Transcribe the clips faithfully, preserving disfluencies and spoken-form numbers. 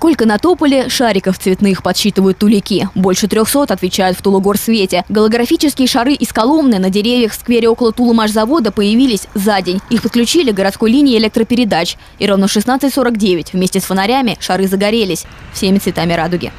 Сколько натопали, шариков цветных подсчитывают тулики. Больше трехсот отвечают в Тулугорсвете. Голографические шары из Коломны на деревьях в сквере около Тулумашзавода появились за день. Их подключили к городской линии электропередач. И ровно в шестнадцать сорок девять вместе с фонарями шары загорелись всеми цветами радуги.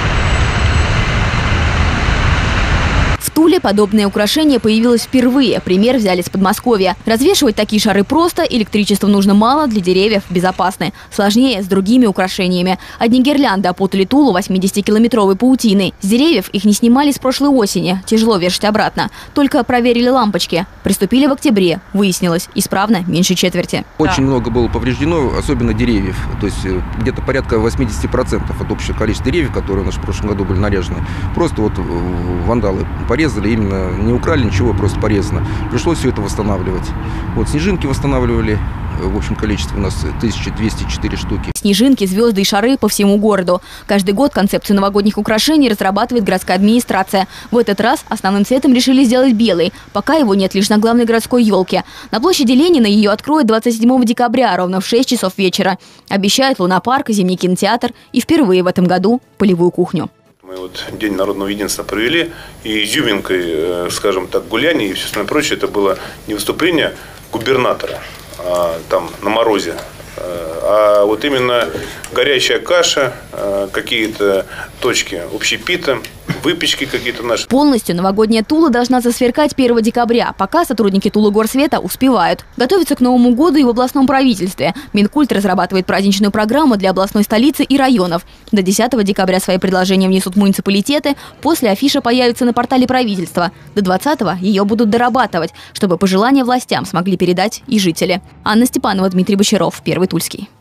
В Туле подобное украшение появилось впервые. Пример взяли с Подмосковья. Развешивать такие шары просто, электричества нужно мало, для деревьев безопасны. Сложнее с другими украшениями. Одни гирлянды опутали Тулу восьмидесятикилометровой паутиной. С деревьев их не снимали с прошлой осени. Тяжело вешать обратно. Только проверили лампочки. Приступили в октябре. Выяснилось, исправно меньше четверти. Очень много было повреждено, особенно деревьев. То есть где-то порядка восьмидесяти процентов от общего количества деревьев, которые у нас в прошлом году были наряжены. Просто вот вандалы порезали, именно не украли ничего, просто порезано. Пришлось все это восстанавливать. Вот снежинки восстанавливали, в общем количестве у нас тысяча двести четыре штуки. Снежинки, звезды и шары по всему городу. Каждый год концепцию новогодних украшений разрабатывает городская администрация. В этот раз основным цветом решили сделать белый. Пока его нет лишь на главной городской елке. На площади Ленина ее откроют двадцать седьмого декабря, ровно в шесть часов вечера. Обещают лунопарк, зимний кинотеатр и впервые в этом году полевую кухню. Мы вот День народного единства провели, и изюминкой, скажем так, гуляния и все остальное прочее, это было не выступление губернатора а, там на морозе, а вот именно горячая каша, какие-то точки общепита, выпечки какие-то наши. Полностью новогодняя Тула должна засверкать первого декабря, пока сотрудники Тулугорсвета успевают. Готовятся к Новому году и в областном правительстве. Минкульт разрабатывает праздничную программу для областной столицы и районов. До десятого декабря свои предложения внесут муниципалитеты, после афиша появится на портале правительства. До двадцатого ее будут дорабатывать, чтобы пожелания властям смогли передать и жители. Анна Степанова, Дмитрий Бочаров, Первый Тульский.